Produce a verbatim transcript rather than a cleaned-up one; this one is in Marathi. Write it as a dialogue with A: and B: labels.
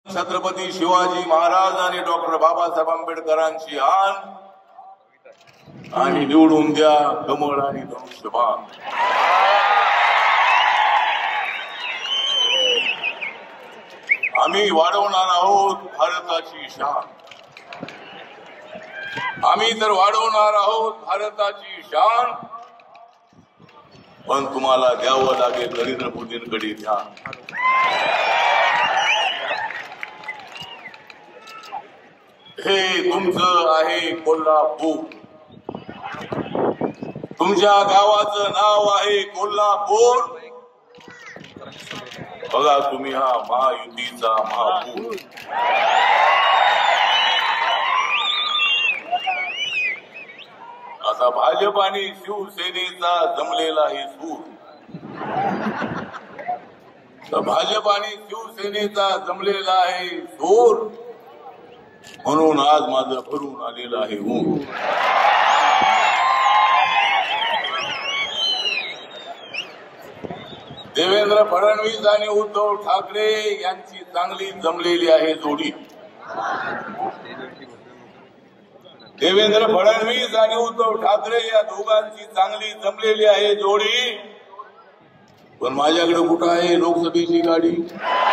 A: छत्रपती शिवाजी महाराज आणि डॉक्टर बाबासाहेब आंबेडकरांची आण आणि निवडून द्या कमळ आणि धनुष्यबाण। आम्ही वाढवणार आहोत भारताची शान, आम्ही तर वाढवणार आहोत भारताची शान, पण तुम्हाला द्यावं लागेल नरेंद्र मोदींकडे ध्यान। हे तुमचं आहे कोल्हापूर, तुमच्या गावाचं नाव आहे कोल्हापूर। बघा तुम्ही हा महायुतीचा महापूर। आता भाजप आणि शिवसेनेचा जमलेला हे सूर, तर भाजप आणि शिवसेनेचा जमलेला आहे सूर, म्हणून आज माझं भरून आलेलं आहे ऊर। देवेंद्र फडणवीस आणि उद्धव ठाकरे यांची चांगली जमलेली आहे जोडी। देवेंद्र फडणवीस आणि उद्धव ठाकरे या दोघांची चांगली जमलेली आहे जोडी, पण माझ्याकडे कुठं आहे लोकसभेची गाडी?